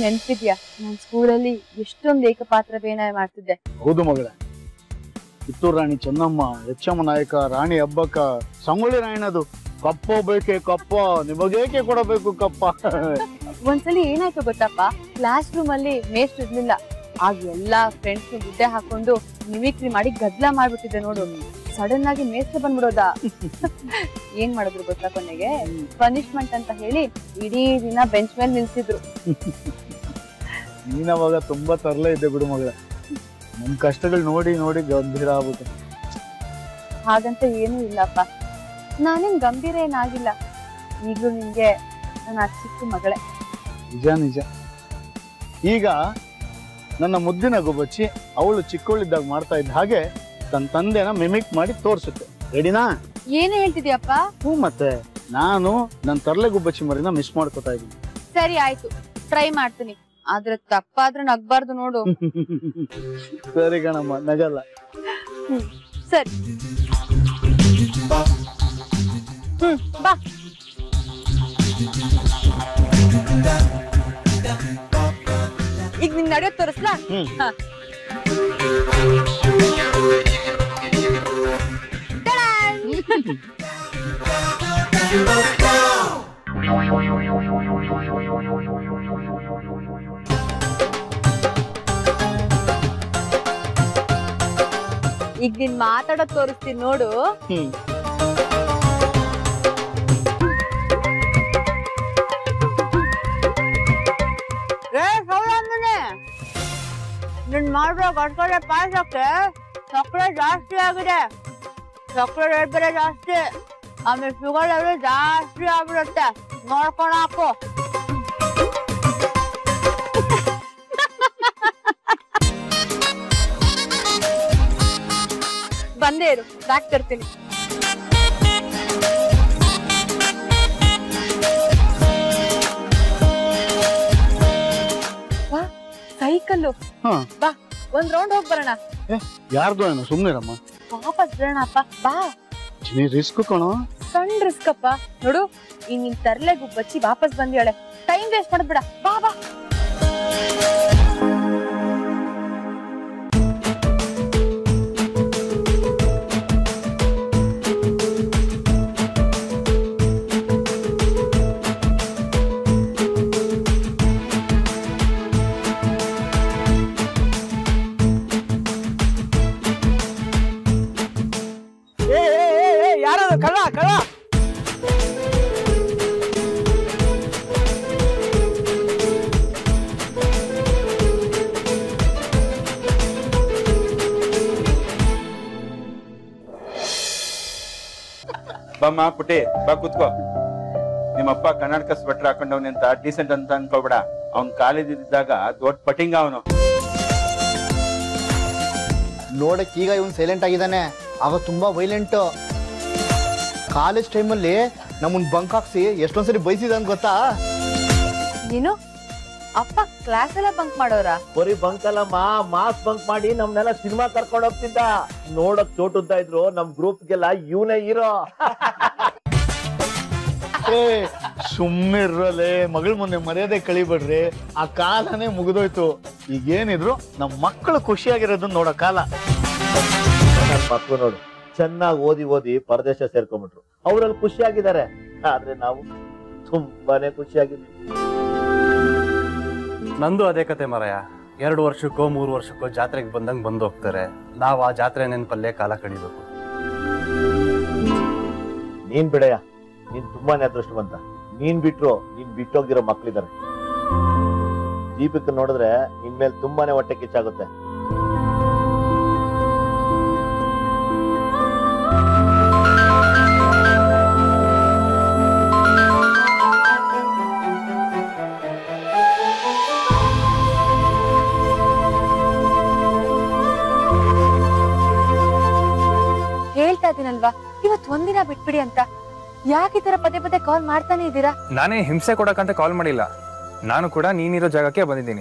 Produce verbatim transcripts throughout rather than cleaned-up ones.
ನೆನ್ಪಿದ್ಯಾ ನಾನ್ ಸ್ಕೂಲಲ್ಲಿ ಎಷ್ಟೊಂದು ಏಕಪಾತ್ರಾಭಿನಯ ಮಾಡ್ತಿದ್ದೆ. ಹೌದು ಮಗಳ, ಕಿತ್ತೂರು ರಾಣಿ ಚೆನ್ನಮ್ಮ, ಎಚ್ಚಮ್ಮ ನಾಯಕ, ರಾಣಿ ಹಬ್ಬಕ್ಕ, ಸಂಗೊಳ್ಳಿ ರಾಯಣ್ಣದು ಕಪ್ಪ ಬೇಕೆ ಕಪ್ಪ, ನಿಮಗೇಕೆ ಕೊಡಬೇಕು ಕಪ್ಪ. ಒಂದ್ಸಲಿ ಏನಾಯ್ತು ಗೊತ್ತಪ್ಪ, ಕ್ಲಾಸ್ ರೂಮ್ ಅಲ್ಲಿ ಮೇಸ್ಟ್ ಇರ್ಲಿಲ್ಲ. ಆಗ ಎಲ್ಲಾ ಫ್ರೆಂಡ್ಸ್ ಗುಡ್ಡೆ ಹಾಕೊಂಡು ಮಿಮಿಕ್ರಿ ಮಾಡಿ ಗದ್ಲ ಮಾಡ್ಬಿಟ್ಟಿದೆ ನೋಡು. ಸಡನ್ ಆಗಿ ಮೇಸ್ಟ್ರು ಬಂದ್ಬಿಡೋದ. ಏನ್ ಮಾಡಿದ್ರು ಗೊತ್ತಾ, ಕೊನೆಗೆ ಪನಿಷ್ಮೆಂಟ್ ಅಂತ ಹೇಳಿ ಇಡೀ ದಿನ ಬೆಂಚ್ ಮೇಲೆ ನಿಲ್ಸಿದ್ರು. ನೀನವಾಗ ತುಂಬಾ ತರಲೇ ಇದ್ದೆ ಬಿಡು ಮಗಳ, ನಮ್ ಕಷ್ಟಗಳು ನೋಡಿ ನೋಡಿ ಗಂಭೀರ ಆಗ್ಬಿಟ್ಟೆ. ಹಾಗಂತ ಏನೂ ಇಲ್ಲಪ್ಪ, ನಾನೇನ್ ಗಂಭೀರ ಏನಾಗಿಲ್ಲ. ಈಗ್ಲೂ ನಿನ್ಗೆ ನನ್ನ ಚಿಕ್ಕ ಮಗಳೇ. ನಿಜ ನಿಜ. ಈಗ ನನ್ನ ಮುದ್ದಿನ ಗುಬ್ಬಚ್ಚಿ ಅವಳು ಚಿಕ್ಕವಳಿದ್ದಾಗ ಮಾಡ್ತಾ ಇದ್ದ ಹಾಗೆ ತನ್ನ ತಂದೆನ ಮಿಮಿಕ್ ಮಾಡಿ ತೋರ್ಸುತ್ತೆ. ರೆಡಿನಾ? ಏನೇ ಹೇಳ್ತಿದ್ಯಪ್ಪ? ಹ್ಞೂ, ಮತ್ತೆ ನಾನು ನನ್ನ ತರ್ಲೆ ಗುಬ್ಬಚ್ಚಿ ಮರಿನ ಮಿಸ್ ಮಾಡ್ಕೊತಾ ಇದ್ದೀನಿ. ಸರಿ ಆಯ್ತು, ಟ್ರೈ ಮಾಡ್ತೀನಿ. ಆದ್ರೆ ತಪ್ಪಾದ್ರೆ ನಗ್ಬಾರ್ದು ನೋಡು. ಸರಿ ಕಣಮ್ಮ, ನಗಲ್ಲ. ಹ್ಮ್ ಸರಿ. ಹ್ಮ್ ಬಾ. ಈಗ ನಿಂಗೆ ನಡೆಯೋದು ತೋರಿಸ್ಲಾ? ಈಗ ನೀನ್ ಮಾತಾಡೋದ್ ತೋರಿಸ್ತೀನಿ ನೋಡು. ನಿನ್ ಮಾಡ್ರೋ ಗಡ್ಕಡೆ ಪಾಯಸಕ್ಕೆ ಸಕ್ಕರೆ ಜಾಸ್ತಿ ಆಗಿದೆ. ಸಕ್ಕರೆ ರೇಟ್ ಬೇರೆ ಜಾಸ್ತಿ, ಆಮೇಲೆ ಶುಗರ್ ಲೆವೆಲ್ ಜಾಸ್ತಿ ಆಗ್ಬಿಡುತ್ತೆ. ನೋಡ್ಕೊಂಡು ಹಾಕು. ಬಂದೇ ಇರು, ಬ್ಯಾಗ್ ತರ್ತೀನಿ. ಸೈಕಲ್ಲು. ಬಾ, ಒಂದ್ ರೌಂಡ್ ಹೋಗ್ ಬರೋಣ. ಯಾರ್ದು ಏನೋ, ಸುಮ್ನಿರಮ್ಮ. ವಾಪಸ್ ಬರೋಣಪ್ಪ, ಬಾ. ರಿಸ್ಕ್ ಕಣೋ. ಸಣ್ಣ ರಿಸ್ಕ್ ಅಪ್ಪ. ನೋಡು, ಈಗ ನಿನ್ ತರ್ಲೆ ಗುಬ್ಬಚ್ಚಿ ವಾಪಸ್ ಬಂದಿಯಾಳೆ. ಟೈಮ್ ವೇಸ್ಟ್ ಮಾಡೋದ್ ಬಿಡ, ಬಾ ಬಾ. ಕಳ್ಳ ಕಳ್ಳ. ಬಮ್ಮ ಪುಟ್ಟಿ, ಬಾ ಕೂತ್ಕೋ. ನಿಮ್ಮಪ್ಪ ಕರ್ನಾಟಕ ಸ್ವೆಟರ್ ಹಾಕೊಂಡವ್ನ ಅಂತ ಡೀಸೆಂಟ್ ಅಂತ ಅನ್ಕೋಬೇಡ. ಅವ್ನ್ ಕಾಲೇಜಿದ್ದಾಗ ದೊಡ್ಡ ಪಟಿಂಗ ಅವನು. ನೋಡಕ್ ಈಗ ಇವನ್ ಸೈಲೆಂಟ್ ಆಗಿದ್ದಾನೆ, ಆಗ ತುಂಬಾ ವೈಲೆಂಟ್. ಕಾಲೇಜ್ ಟೈಮಲ್ಲಿ ನಮ್ಮನ್ ಬಂಕ್ ಹಾಕ್ಸಿ ಎಷ್ಟೊಂದ್ಸರಿ ಬೈಸಿದ ಅಂತ ಗೊತ್ತಾ? ಏನು ಅಪ್ಪ ಕ್ಲಾಸ್ ಎಲ್ಲ ಬಂಕ್ ಮಾಡೋರ? ಬರೀ ಬಂಕ್ ಅಲ್ಲಮ್ಮ, ಮಾಸ್ ಬಂಕ್ ಮಾಡಿ ನಮ್ನೆಲ್ಲ ಸಿನಿಮಾ ಕರ್ಕೊಂಡ್ ಹೋಗ್ತಿದ್ದ. ನೋಡಕ್ ಚೋಟುದ್ದ ಇದ್ರು, ನಮ್ ಗ್ರೂಪ್ಗೆಲ್ಲ ಇವನೇ ಹೀರೋ. ಏ ಸುಮ್ಮಿರ್ರಲೆ, ಮಗಳ ಮುಂದೆ ಮರ್ಯಾದೆ ಕಳಿಬೇಡ್ರಿ. ಆ ಕಾಲನೇ ಮುಗಿದೋಯ್ತು. ಈಗೇನಿದ್ರು ನಮ್ ಮಕ್ಕಳು ಖುಷಿಯಾಗಿರೋದನ್ನ ನೋಡೋ ಕಾಲ. ಮಕ್ಕಳು ನೋಡು, ಚೆನ್ನಾಗಿ ಓದಿ ಓದಿ ಪರದೇಶ ಸೇರ್ಕೊಂಡ್ಬಿಟ್ರು. ಅವ್ರಲ್ಲಿ ಖುಷಿಯಾಗಿದ್ದಾರೆ, ಆದ್ರೆ ನಾವು ತುಂಬಾನೇ ಖುಷಿಯಾಗಿದ್ವಿ. ನಂದು ಅದೇ ಕತೆ ಮಾರಾಯ. ಎರಡು ವರ್ಷಕ್ಕೋ ಮೂರು ವರ್ಷಕ್ಕೋ ಜಾತ್ರೆಗೆ ಬಂದಂಗೆ ಬಂದು ಹೋಗ್ತಾರೆ. ನಾವು ಆ ಜಾತ್ರೆ ನೆನಪಲ್ಲೇ ಕಾಲ ಕಳಿಬೇಕು. ನೀನ್ ಬಿಡಯ್ಯ, ನೀನ್ ತುಂಬಾನೇ ಅದೃಷ್ಟವಂತ. ನೀನ್ ಬಿಟ್ರು ನೀನ್ ಬಿಟ್ಟೋಗಿರೋ ಮಕ್ಳಿದಾರೆ. ದೀಪಿಕ ನೋಡಿದ್ರೆ ನಿನ್ ಮೇಲೆ ತುಂಬಾನೇ ಹೊಟ್ಟೆ ಕಿಚ್ಚಾಗುತ್ತೆ. ಹೇಳ್ತಾ ಇದೀನಲ್ವಾ, ಇವತ್ ಒಂದಿನ ಬಿಟ್ಬಿಡಿ ಅಂತ. ಯಾಕೆ ಈ ತರ ಪದೇ ಪದೇ ಕಾಲ್ ಮಾಡ್ತಾನೆ ಇದ್ದೀರಾ? ನಾನೇ ಹಿಂಸೆ ಕೊಡಕ್ಕಂತ ಕಾಲ್ ಮಾಡಿಲ್ಲ. ನಾನು ಕೂಡ ನೀನಿರೋ ಜಾಗಕ್ಕೆ ಬಂದಿದ್ದೀನಿ.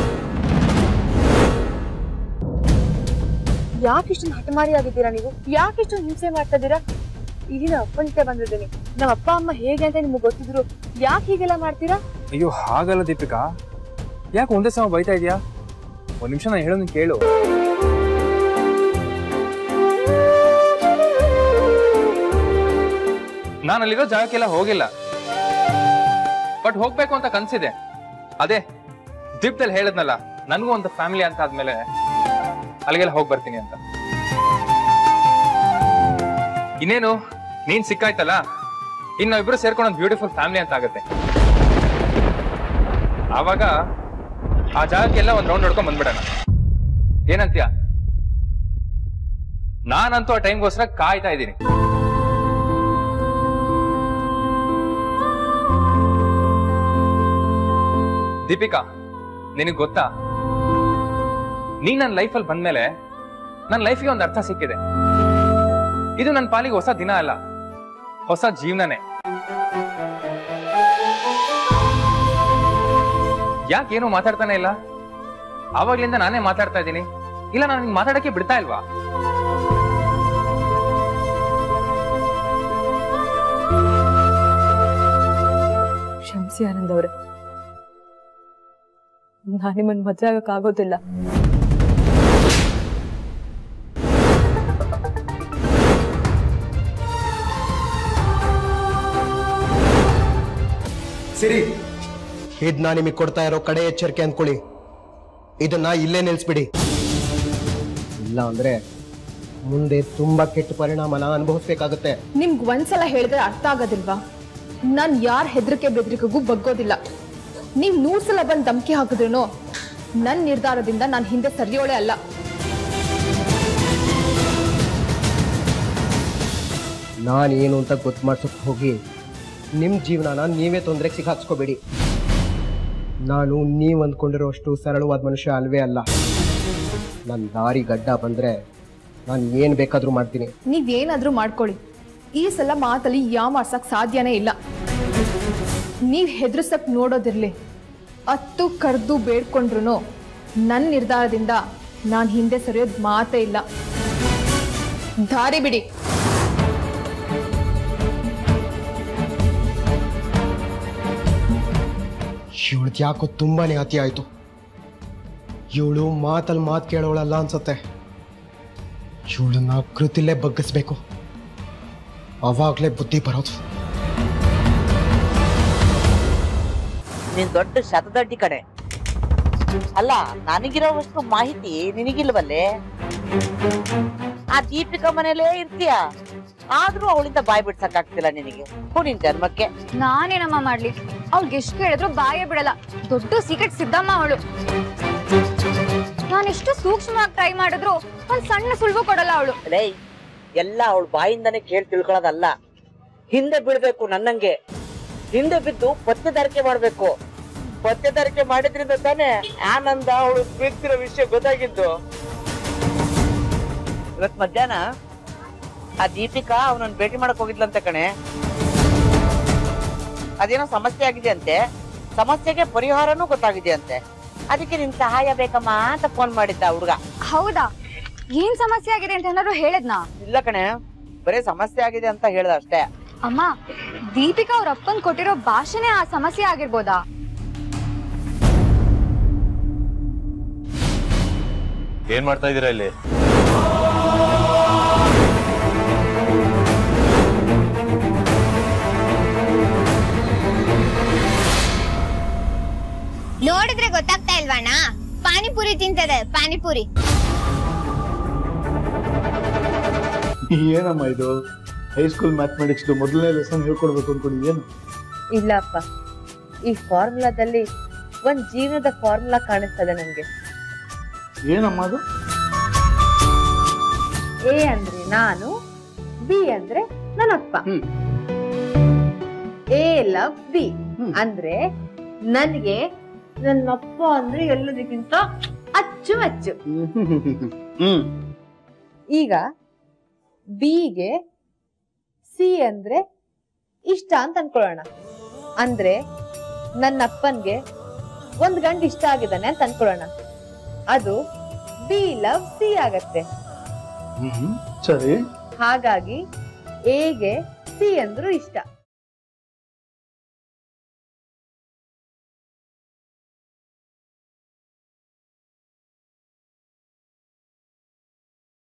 ಯಾಕೆ ಇಷ್ಟೊಂದು ಹಠಮಾರಿ ಆಗಿದ್ದೀರಾ ನೀವು? ಯಾಕೆ ಇಷ್ಟೊಂದು ಹಿಂಸೆ ಮಾಡ್ತಾ ಇದ್ದೀರಾ? ಈಗಿನ ಅಪ್ಪನಿಗೆ ಬಂದಿದ್ದೀನಿ. ನಮ್ಮ ಅಪ್ಪ ಅಮ್ಮ ಹೇಗೆ ಅಂತ ನಿಮ್ಗೆ ಗೊತ್ತಿದ್ರು ಯಾಕೆ ಹೀಗೆಲ್ಲ ಮಾಡ್ತೀರಾ? ಅಯ್ಯೋ ಹಾಗಲ್ಲ ದೀಪಿಕಾ, ಯಾಕೆ ಒಂದೇ ಸಮ ಬೈತಾ ಇದೆಯಾ? ಒಂದ್ ನಿಮಿಷ ನಾನು ಹೇಳೋದನ್ನ ಕೇಳು. ನಾನು ಅಲ್ಲಿರೋ ಜಾಗಕ್ಕೆಲ್ಲ ಹೋಗಿಲ್ಲ, ಬಟ್ ಹೋಗ್ಬೇಕು ಅಂತ ಕನ್ಸಿದೆ. ಅದೇ ದೀಪದಲ್ಲಿ ಹೇಳದ್ನಲ್ಲ, ನನಗೂ ಒಂದು ಫ್ಯಾಮಿಲಿ ಅಂತ ಆದ್ಮೇಲೆ ಅಲ್ಲಿಗೆಲ್ಲ ಹೋಗಿ ಬರ್ತೀನಿ ಅಂತ. ಇನ್ನೇನು ನೀನ್ ಸಿಕ್ಕಾಯ್ತಲ್ಲ, ಇನ್ನು ಇಬ್ರು ಸೇರ್ಕೊಂಡು ಒಂದು ಬ್ಯೂಟಿಫುಲ್ ಫ್ಯಾಮಿಲಿ ಅಂತ ಆಗುತ್ತೆ. ಆವಾಗ ಆ ಜಾಗಕ್ಕೆಲ್ಲ ಒಂದ್ ರೌಂಡ್ ನೋಡ್ಕೊಂಡ್ ಬಂದ್ಬಿಡೋಣ. ಏನಂತ್ಯ? ನಾನಂತೂ ಆ ಟೈಮ್ಗೋಸ್ಕರ ಕಾಯ್ತಾ ಇದ್ದೀನಿ. ದೀಪಿಕಾ, ನಿನಗ್ ಗೊತ್ತಾ, ನೀನ್ ನನ್ನ ಲೈಫಲ್ಲಿ ಬಂದ್ಮೇಲೆ ನನ್ನ ಲೈಫ್ಗೆ ಒಂದು ಅರ್ಥ ಸಿಕ್ಕಿದೆ. ಇದು ನನ್ನ ಪಾಲಿಗೆ ಹೊಸ ದಿನ ಅಲ್ಲ, ಹೊಸ ಜೀವನನೇ. ಯಾಕೇನು ಮಾತಾಡ್ತಾನೆ ಇಲ್ಲ? ಆವಾಗ್ಲಿಂದ ನಾನೇ ಮಾತಾಡ್ತಾ ಇದ್ದೀನಿ. ಇಲ್ಲ, ನಾನು ನಿಂಗೆ ಮಾತಾಡಕ್ಕೆ ಬಿಡ್ತಾ ಇಲ್ವಾ? ಕ್ಷಮಿಸಿ ಆನಂದ್ ಅವ್ರೆ, ನಾನು ನಿಮ್ಮನ್ನು ಮದುವೆ ಆಗಕ್ಕಾಗೋದಿಲ್ಲ. ಸಿರಿ, ಇದನ್ನ ನಿಮಗೆ ಕೊಡ್ತಾ ಇರೋ ಕಡೆ ಎಚ್ಚರಿಕೆ ಅಂದ್ಕೊಳ್ಳಿ. ಇದನ್ನ ಇಲ್ಲೇ ನಿಲ್ಸ್ಬಿಡಿ, ಇಲ್ಲ ಅಂದ್ರೆ ಮುಂದೆ ತುಂಬಾ ಕೆಟ್ಟ ಪರಿಣಾಮನ ಅನುಭವಿಸ್ಬೇಕಾಗತ್ತೆ. ನಿಮ್ಗೆ ಒಂದ್ಸಲ ಹೇಳಿದ್ರೆ ಅರ್ಥ ಆಗೋದಿಲ್ವಾ? ನಾನ್ ಯಾರ ಹೆದರಿಕೆ ಬೆದರಿಕೆಗೂ ಬಗ್ಗೋದಿಲ್ಲ. ನೀವ್ ನೂರ್ ಸಲ ಬಂದ್ ಧಮಕಿ ಹಾಕಿದ್ರೂ ನನ್ ನಿರ್ಧಾರದಿಂದ ನಾನ್ ಹಿಂದೆ ಸರಿಯೋಳೆ ಅಲ್ಲ. ನಾನೇನು ಅಂತ ಗೊತ್ತು ಮಾಡ್ಸಕ್ ಹೋಗಿ ನಿಮ್ ಜೀವನನ ನೀವೇ ತೊಂದರೆಗೆ ಸಿಕ್ಕಾಕ್ಸ್ಕೋಬೇಡಿ. ನಾನು ನೀವ್ ಅಂದ್ಕೊಂಡಿರೋ ಅಷ್ಟು ಸರಳವಾದ ಮನುಷ್ಯ ಅಲ್ವೇ ಅಲ್ಲ. ನನ್ನ ದಾರಿ ಗಡ್ಡ ಬಂದ್ರೆ ನಾನು ಏನ್ ಬೇಕಾದ್ರೂ ಮಾಡ್ತೀನಿ. ನೀವೇನಾದ್ರೂ ಮಾಡ್ಕೊಳ್ಳಿ, ಈ ಸಲ ಮಾತಲ್ಲಿ ಯಾಮಾರ್ಸಕ್ ಸಾಧ್ಯನೇ ಇಲ್ಲ. ನೀವ್ ಹೆದರ್ಸಕ್ ನೋಡೋದಿರ್ಲಿ, ಅತ್ತು ಕರ್ದು ಬೇಡ್ಕೊಂಡ್ರು ನನ್ನ ನಿರ್ಧಾರದಿಂದ ನಾನ್ ಹಿಂದೆ ಸರಿಯೋದ್ ಮಾತೇ ಇಲ್ಲ. ದಾರಿ ಬಿಡಿ. ಇವಳು ಯಾಕೋ ತುಂಬಾನೇ ಅತಿ ಆಯ್ತು. ಇವಳು ಮಾತಲ್ಲಿ ಮಾತು ಕೇಳೋಳಲ್ಲ ಅನ್ಸತ್ತೆ. ಇವಳನ್ನ ಕೃತಿಲೇ ಬಗ್ಗಿಸ್ಬೇಕು, ಅವಾಗ್ಲೇ ಬುದ್ಧಿ ಬರೋದು. ನೀನ್ ದೊಡ್ಡ ಶತದಡ್ಡಿ ಕಡೆ ಅಲ್ಲ. ನನಗಿರೋವಷ್ಟು ಮಾಹಿತಿ ನಿನಗಿಲ್ವಲ್ಲೇ? ಆ ದೀಪಿಕಾ ಮನೇಲೇ ಇರ್ತೀಯ, ಆದ್ರೂ ಅವಳಿಂದ ಬಾಯ್ ಬಿಡ್ಸಕ್ ಆಗ್ತಿಲ್ಲ ನಿನಗೆ. ನಿನ್ ಜನ್ಮಕ್ಕೆ ನಾನೇನಮ್ಮ ಮಾಡ್ಲಿ? ಅವ್ಳಿಗೆ ಎಷ್ಟು ಕೇಳಿದ್ರು ಬಾಯೇ ಬಿಡಲ್ಲ. ದೊಡ್ಡ ಸೀಕ್ರೆಟ್ ಸಿದ್ದಮ್ಮ ಅವಳು. ನಾನೆಷ್ಟು ಸೂಕ್ಷ್ಮವಾಗಿ ಟ್ರೈ ಮಾಡಿದ್ರು ಒಂದ್ ಸಣ್ಣ ಸುಳ್ಳು ಕೊಡಲ್ಲ ಅವಳು. ಲೇ, ಎಲ್ಲ ಅವಳ ಬಾಯಿಂದಾನೇ ಕೇಳಿ ತಿಳ್ಕೊಳ್ಳೋದಲ್ಲ, ಹಿಂದೆ ಬೀಳ್ಬೇಕು. ನನ್ನಂಗೆ ಹಿಂದೆ ಬಿದ್ದು ಪತ್ತೆದಾರಿಕೆ ಮಾಡ್ಬೇಕು. ಪತ್ತೆದಾರಿಕೆ ಮಾಡಿದ್ರಿಂದ ತಾನೇ ಆನಂದ ಅವಳು ಪ್ರೀತಿರೋ ವಿಷಯ ಗೊತ್ತಾಗಿದ್ದು. ಇವತ್ ಮಧ್ಯಾಹ್ನ ಆ ದೀಪಿಕಾ ಅವನನ್ನ ಭೇಟಿ ಮಾಡಕ್ ಹೋಗಿದ್ಲಂತೆ ಕಣೆ. ಅದೇನೋ ಸಮಸ್ಯೆ ಆಗಿದೆ ಅಂತೆ, ಸಮಸ್ಯೆಗೆ ಪರಿಹಾರನೂ ಗೊತ್ತಾಗಿದೆ ಅಂತೆ. ಅದಕ್ಕೆ ನಿನ್ ಸಹಾಯ ಬೇಕಮ್ಮ ಅಂತ ಫೋನ್ ಮಾಡಿದ್ದ ಹುಡುಗ. ಹೌದಾ? ಏನ್ ಸಮಸ್ಯೆ ಆಗಿದೆ ಅಂತ ಏನಾದ್ರು ಹೇಳದ್ನಾ? ಇಲ್ಲ ಕಣೆ, ಬರೀ ಸಮಸ್ಯೆ ಆಗಿದೆ ಅಂತ ಹೇಳ್ದ ಅಷ್ಟೇ. ಅಮ್ಮ, ದೀಪಿಕಾ ಅವ್ರ ಅಪ್ಪನ್ ಕೊಟ್ಟಿರೋ ಭಾಷೆನೇ ಆ ಸಮಸ್ಯೆ ಆಗಿರ್ಬೋದಾ? ಏನ್ ಮಾಡ್ತಾ ಇದೀರಾ ಇಲ್ಲಿ? ನೋಡಿದ್ರೆ ಗೊತ್ತಾಗ್ತಾ ಇಲ್ವಾಣ? ಪಾನಿಪುರಿ ತಿಂತದೆ, ಪಾನಿಪುರಿ. ಏನಮ್ಮ ಇದು? ಹೈಸ್ಕೂಲ್ ಮ್ಯಾಥಮೆಟಿಕ್ಸ್ ಮೊದಲನೇ ಲೆಸನ್ ಹೇಳ್ಕೊಡ್ಬೇಕು ಅನ್ಕೊಂಡು ಏನು? ಇಲ್ಲ ಅಪ್ಪ, ಈ ಫಾರ್ಮುಲಾದಲ್ಲಿ ಒಂದ್ ಜೀವನದ ಫಾರ್ಮುಲಾ ಕಾಣಿಸ್ತದೆ ನನ್ಗೆ. ಏನಮ್ಮ ಅದು? ಎ ಅಂದ್ರೆ ನಾನು, ಬಿ ಅಂದ್ರೆ ನನ್ನಪ್ಪ. ಎ ಲವ್ ಬಿ ಅಂದ್ರೆ ನನ್ಗೆ ನನ್ನಪ್ಪ ಅಂದ್ರೆ ಎಲ್ಲದಕ್ಕಿಂತ ಅಚ್ಚು ಅಚ್ಚು. ಈಗ ಬಿಗೆ ಸಿ ಅಂದ್ರೆ ಇಷ್ಟ ಅಂತ ಅನ್ಕೊಳ್ಳೋಣ. ಅಂದ್ರೆ ನನ್ನಪ್ಪನ್ಗೆ ಒಂದ್ ಗಂಟೆ ಇಷ್ಟ ಆಗಿದ್ದಾನೆ ಅಂತ ಅನ್ಕೊಳ್ಳೋಣ. ಅದು ಬಿ ಲವ್ ಸಿ ಆಗತ್ತೆ. ಸರಿ. ಹಾಗಾಗಿ ಎಗೆ ಸಿ ಅಂದ್ರು ಇಷ್ಟ.